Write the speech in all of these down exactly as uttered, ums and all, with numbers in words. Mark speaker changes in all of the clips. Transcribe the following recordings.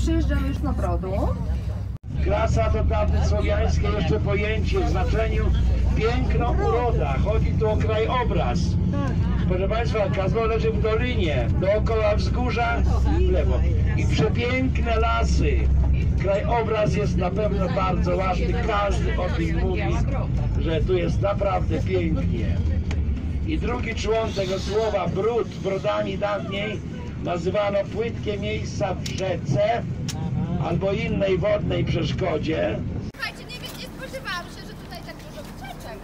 Speaker 1: przyjeżdżamy już na Brodu.
Speaker 2: Krasa to dawne słowiańskie jeszcze pojęcie w znaczeniu piękno, uroda. Chodzi tu o krajobraz. Proszę Państwa, Kazno leży w dolinie, dookoła wzgórza w lewo i przepiękne lasy. Krajobraz jest na pewno bardzo ładny, każdy o tym mówi, że tu jest naprawdę pięknie. I drugi człon tego słowa, bród, brodami dawniej nazywano płytkie miejsca w rzece albo innej wodnej przeszkodzie.
Speaker 3: Słuchajcie, nie, nie spodziewałam się, że tutaj tak dużo wycieczek.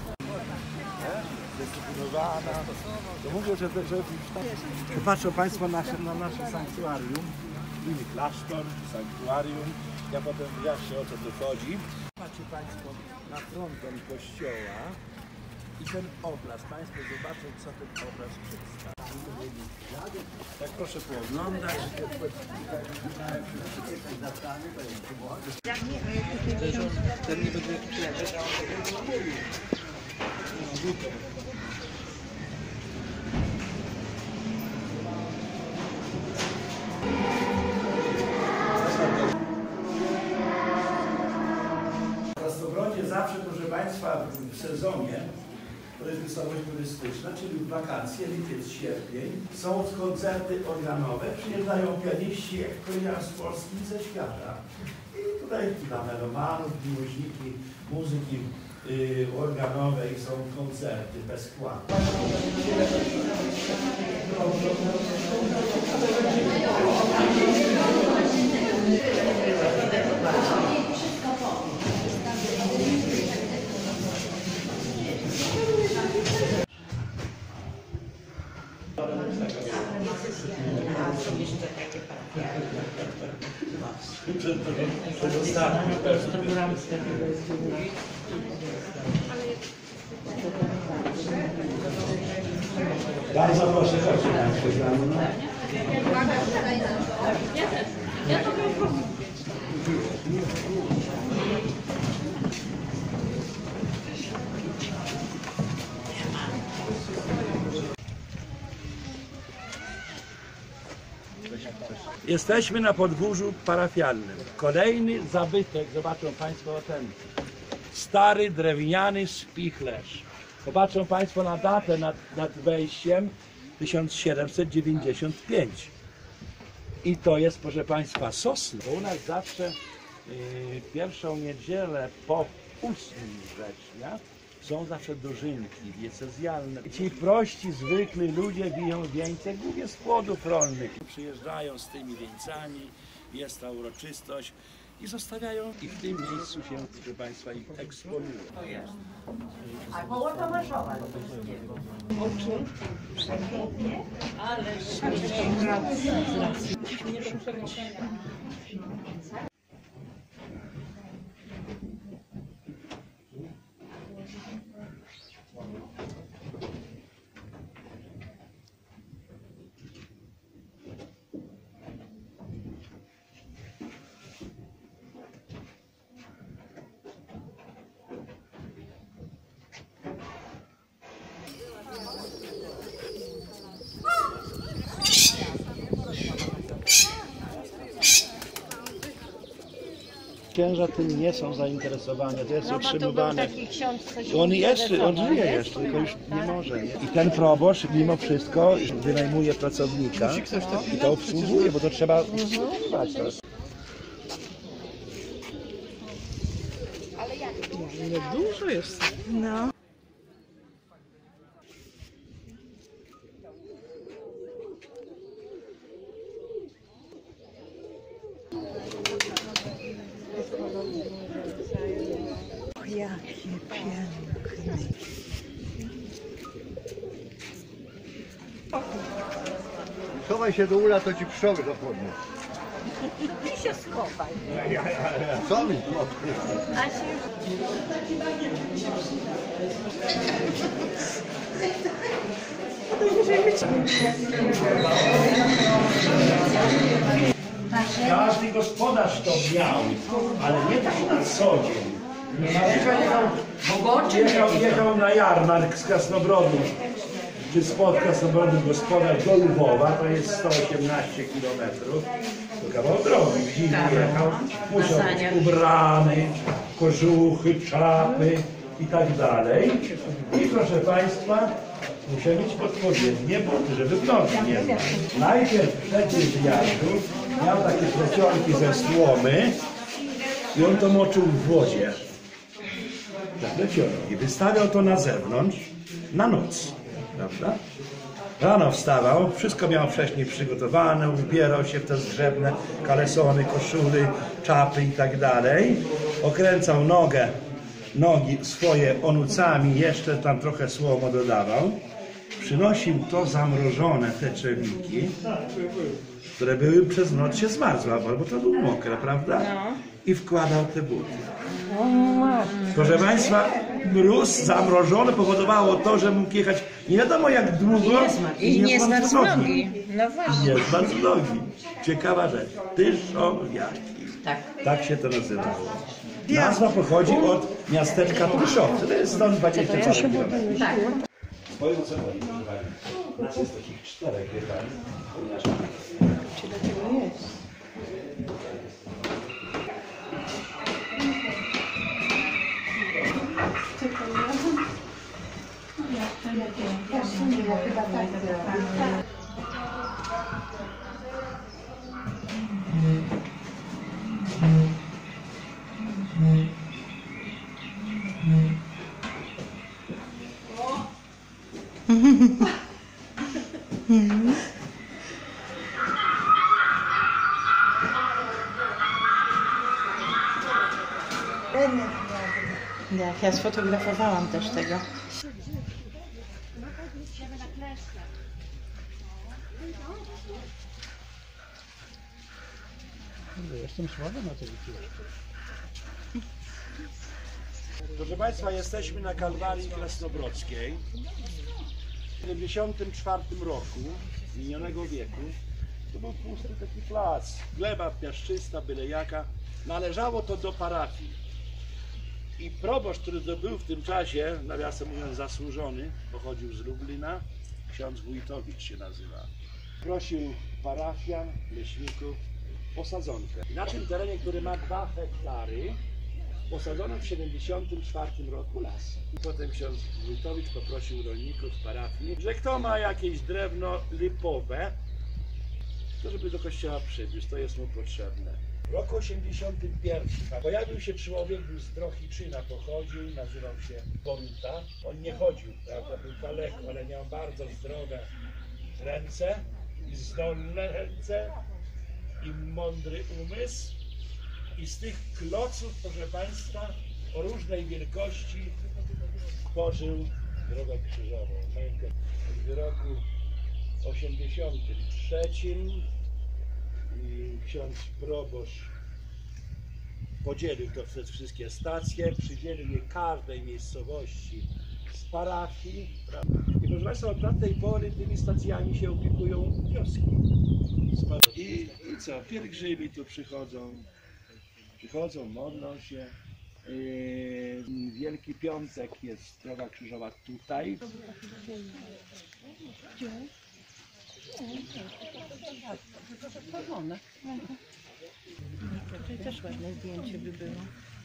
Speaker 2: To mówię, że te drzewa już patrzą Państwo na, na nasze sanktuarium, ili klasztor, sanktuarium. Ja potem wyjaśnię, o co tu chodzi. Patrzcie Państwo na fronton kościoła i ten obraz. Państwo zobaczą, co ten obraz przedstawia. Tak proszę pooglądać. Ten nie będzie w Krasnobrodzie zawsze, proszę Państwa, w sezonie, to jest miejscowość turystyczna, czyli w wakacje, lipiec, sierpień, są koncerty organowe, przyjeżdżają pianiści, jak powiedziałem, z Polski i ze świata. I tutaj dla melomanów, miłośniki muzyki yy, organowej są koncerty bezpłatne. Bardzo proszę, chodźcie Państwo za mną. Ja to Jesteśmy na podwórzu parafialnym. Kolejny zabytek, zobaczą Państwo ten stary drewniany spichlerz. Popatrzą Państwo na datę nad, nad wejściem tysiąc siedemset dziewięćdziesiąt pięć. I to jest, proszę Państwa, sosna. U nas zawsze yy, pierwszą niedzielę po ósmego września są zawsze dożynki diecezjalne. Ci prości, zwykli ludzie biją wieńce głównie z płodów rolnych. Przyjeżdżają z tymi wieńcami, jest ta uroczystość i zostawiają i w tym miejscu się, proszę Państwa, ich eksponują.
Speaker 4: A koło Tomaszowa. Oczy przepięknie, ale nie do przenoszenia.
Speaker 2: Księża tym nie są zainteresowani, to jest
Speaker 4: no,
Speaker 2: utrzymywane.
Speaker 4: On,
Speaker 2: on jeszcze, on żyje jeszcze, tylko już nie może. Nie? I ten proboszcz mimo wszystko wynajmuje pracownika i to obsługuje, bo to trzeba utrzymywać.
Speaker 4: ale jak?
Speaker 5: No dużo jest.
Speaker 4: No.
Speaker 5: Jakie piękne.
Speaker 6: Schowaj się do ula, to ci pszczoły zapłodnią.
Speaker 4: Ty się schowaj.
Speaker 6: Co mi?
Speaker 4: A się...
Speaker 2: Każdy gospodarz to miał, ale nie tak na co dzień. Na przykład jechał, jechał, jechał na jarmark z Krasnobrodu czy spotka swobodny gospodarz do Lwowa, to jest sto osiemnaście kilometrów. To kawał drogi, w zimie jechał, musiał być ubrany, kożuchy, czapy i tak dalej. I proszę Państwa, muszę mieć odpowiednie buty, żeby w nogi nie znać. Najpierw przed wyjazdu miał takie plecionki ze słomy i on to moczył w wodzie. Te plecionki. Wystawiał to na zewnątrz na noc, prawda? Rano wstawał, wszystko miał wcześniej przygotowane, ubierał się w te zgrzebne kalesony, koszuly, czapy i tak dalej. Okręcał nogę, nogi swoje onucami, jeszcze tam trochę słomo dodawał. Przynosił to zamrożone, te trzewiki, które były przez noc się zmarzły, albo to było mokre, prawda? I wkładał te buty. Proszę Państwa, mróz zamrożony powodowało to, że mógł jechać nie wiadomo jak długo
Speaker 4: I nie zmarł nogi. No właśnie.
Speaker 2: Nie zmarł nogi. Ciekawa rzecz. Tyszowiaki.
Speaker 4: Tak.
Speaker 2: Tak się to nazywało. Nazwa pochodzi od miasteczka Tyszowice. To jest stąd dwadzieścia parę kilometrów.
Speaker 4: Tak.
Speaker 2: Powiem o co chodzi, proszę Pani. Nas jest takich czterech, wie Pani, ponieważ...
Speaker 4: Jak ja sfotografowałam też tego.
Speaker 6: Jestem słaby na to wycieczkę.
Speaker 2: Proszę Państwa, jesteśmy na Kalwarii Krasnobrodzkiej. W siedemdziesiątym czwartym roku minionego wieku to był pusty taki plac, gleba piaszczysta, byle jaka. Należało to do parafii. I proboszcz, który to był w tym czasie, nawiasem mówiąc zasłużony, pochodził z Lublina, ksiądz Wójtowicz się nazywa. Prosił parafian, leśników o sadzonkę. Na tym terenie, który ma dwa hektary, posadzono w siedemdziesiątym czwartym roku las. I potem ksiądz Wójtowicz poprosił rolników z parafii, że kto ma jakieś drewno lipowe, to żeby do kościoła przywiózł, to jest mu potrzebne. W roku osiemdziesiątym pierwszym pojawił się człowiek, był z Drohiczyna, pochodził, nazywał się Boruta. On nie chodził, prawda, był kaleką, ale miał bardzo zdrowe ręce i zdolne ręce i mądry umysł. I z tych kloców, proszę Państwa, o różnej wielkości tworzył drogę krzyżową. W roku osiemdziesiątym trzecim ksiądz proboszcz podzielił to przez wszystkie stacje, przydzielił je każdej miejscowości z parafii. I proszę Państwa, od tamtej pory tymi stacjami się opiekują wioski. I, i co, pielgrzymi tu przychodzą, przychodzą, modlą się. Yy, Wielki Piątek jest droga krzyżowa tutaj.
Speaker 4: Tutaj też ładne zdjęcie by było.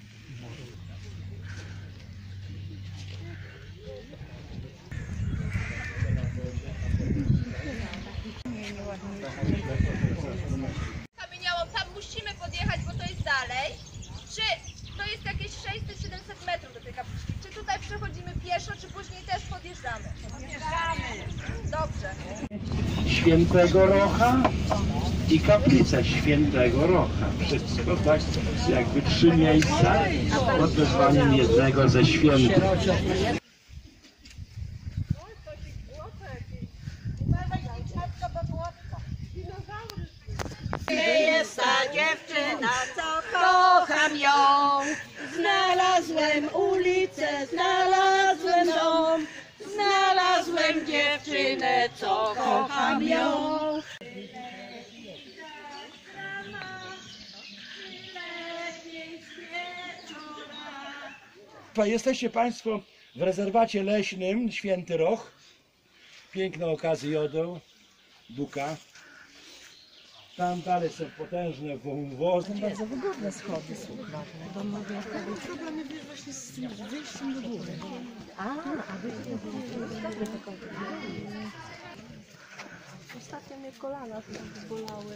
Speaker 3: Kamieniałą, tam musimy podjechać, bo to jest dalej. Czy to jest jakieś sześćset siedemset metrów do tej kapliczki? Czy tutaj przechodzimy pieszo, czy później też podjeżdżamy? Podjeżdżamy. Dobrze.
Speaker 2: Świętego Rocha i kaplica Świętego Rocha. Wszystko tak, jakby trzy miejsca pod wezwaniem jednego ze świętych.
Speaker 1: Jest ta dziewczyna, co kocham ją. Znalazłem ulicę, znalazłem dom. Znalazłem dziewczynę, co kocham ją.
Speaker 2: Jesteście Państwo w rezerwacie leśnym Święty Roch. piękne okazy jodą, buka. Tam dalej są potężne wąwozy.
Speaker 5: Bardzo wygodne schody są. Bo mówię, problem jest właśnie z tym wyjściem do góry. A, a wyjściem do góry. Ostatnio mnie kolana bolały.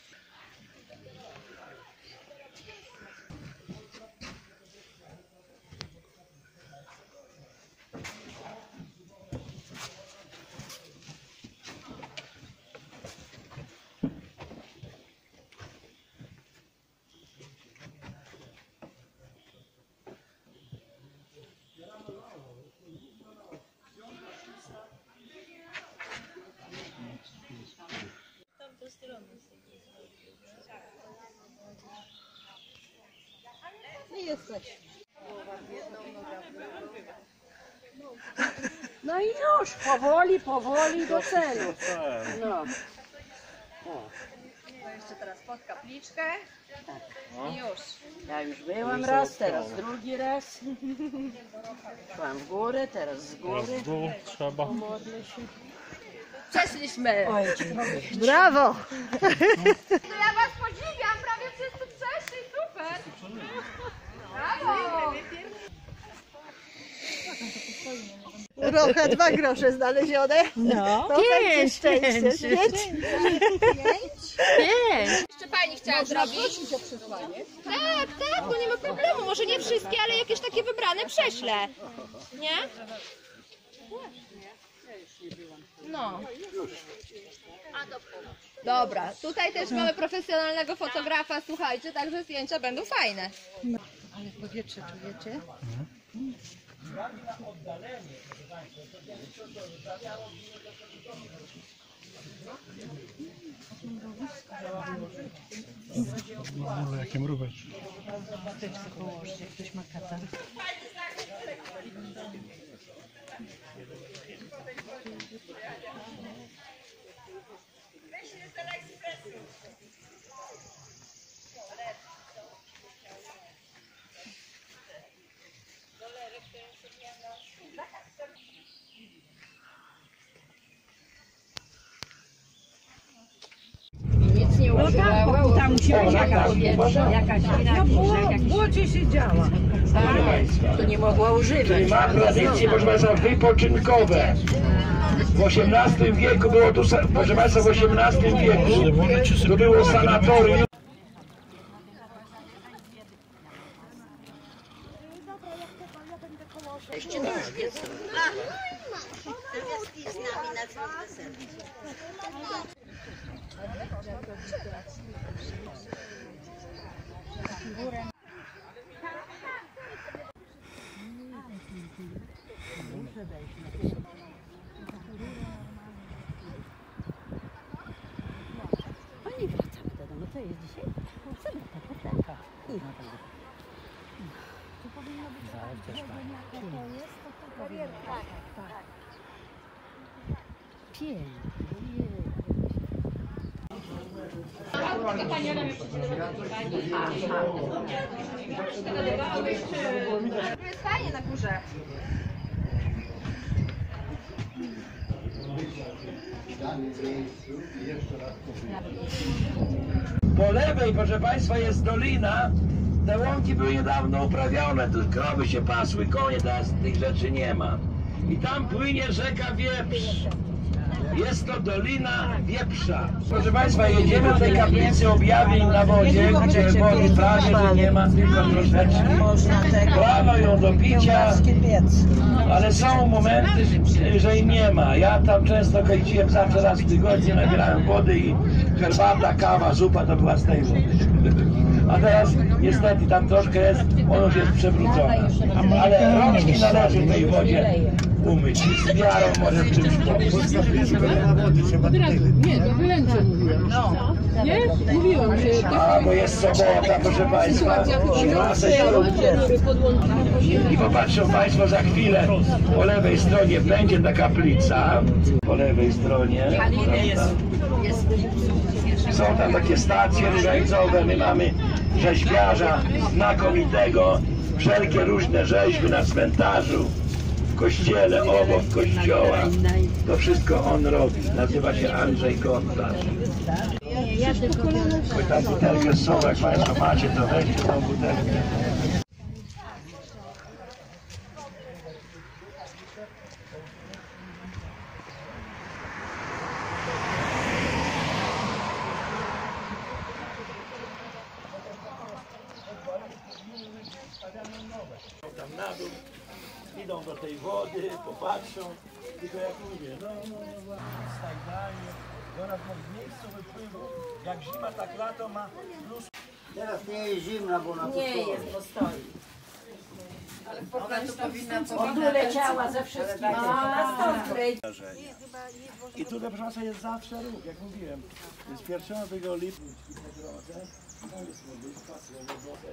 Speaker 5: Nie jesteś. No i już, powoli, powoli do celu. No.
Speaker 3: Jeszcze teraz pod kapliczkę. I już.
Speaker 5: Ja już byłam raz, teraz drugi raz. Szłam w górę, teraz z góry.
Speaker 7: Trzeba.
Speaker 5: Modlę się.
Speaker 3: Przeszliśmy.
Speaker 5: Oj, dziękuję.
Speaker 1: Brawo!
Speaker 3: To ja was podziwiam, prawie wszyscy przeszli, super. Brawo.
Speaker 1: Rocha, dwa grosze znalezione.
Speaker 5: No.
Speaker 1: To będzie szczęście. Pięć.
Speaker 3: Jeszcze pani chciała zrobić? Tak, tak, no nie ma problemu. Może nie wszystkie, ale jakieś takie wybrane prześlę. Nie? No. Dobra, tutaj też mamy profesjonalnego fotografa, słuchajcie, także zdjęcia będą fajne.
Speaker 5: Ale powietrze czujecie?
Speaker 7: Jakie mrówek.
Speaker 5: Też sobie położyć, jak ktoś ma katar.
Speaker 4: Nic nie użyła. No tam musi być jakaś jakaś
Speaker 5: W błocie siedziała.
Speaker 4: to nie mogła używać.
Speaker 2: Ma tradycje, proszę Państwa, wypoczynkowe. W osiemnastym wieku było tu, proszę Państwa, w osiemnastym wieku to było sanatorium.
Speaker 1: Zamiast iść z nami na cały deser.
Speaker 5: Pani wracamy do domu, to jest dzisiaj sobota, potanka. To powinno być
Speaker 3: Tu jest fajnie na górze.
Speaker 2: Po lewej, proszę Państwa, jest dolina. Te łąki były niedawno uprawione, tu krowy się pasły, konie, teraz tych rzeczy nie ma. I tam płynie rzeka Wieprz. Jest to Dolina Wieprza. Proszę Państwa, jedziemy do tej kaplicy objawień na wodzie, gdzie wody prawie że nie ma, tylko troszeczkę. Brano ją do picia, ale są momenty, że jej nie ma. Ja tam często kręciłem zawsze raz w tygodniu, nabierałem wody i herbata, kawa, zupa to była z tej wody. A teraz niestety tam troszkę jest, ona już jest przewrócona. Ale rączki należy w tej wodzie umyć. Z wiarą może w czymś pomóc.
Speaker 8: Nie, to wylęcze mówiłem. No. Nie? Mówiłam, że...
Speaker 2: A, bo jest sobota, proszę Państwa, masę ślubów. I popatrzą Państwo za chwilę, po lewej stronie będzie ta kaplica, po lewej stronie. Są tam takie stacje różańcowe, my mamy rzeźbiarza znakomitego, wszelkie różne rzeźby na cmentarzu. w kościele, obok kościoła. To wszystko on robi. Nazywa się Andrzej Gontarz. Oj, tam butelkę z sobą, jak Państwo macie, to weźcie tą butelkę. Tam na dół, idą do tej wody, popatrzą, tylko jak mówię, no, no, no, stajdanie, i ona w miejscu wypływu, jak zima, tak lato ma plus.
Speaker 6: Teraz nie jest zimna, bo na to
Speaker 5: Nie jest, bo stoi.
Speaker 1: Ona tu powinna
Speaker 5: Ona leciała ze wszystkimi.
Speaker 2: I tutaj, proszę Państwa, jest zawsze ruch, jak mówiłem, z pierwszego lipca, to jest modlitwa, słowo Boże.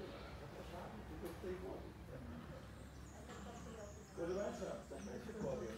Speaker 2: Proszę Państwa, tak jak się powiem.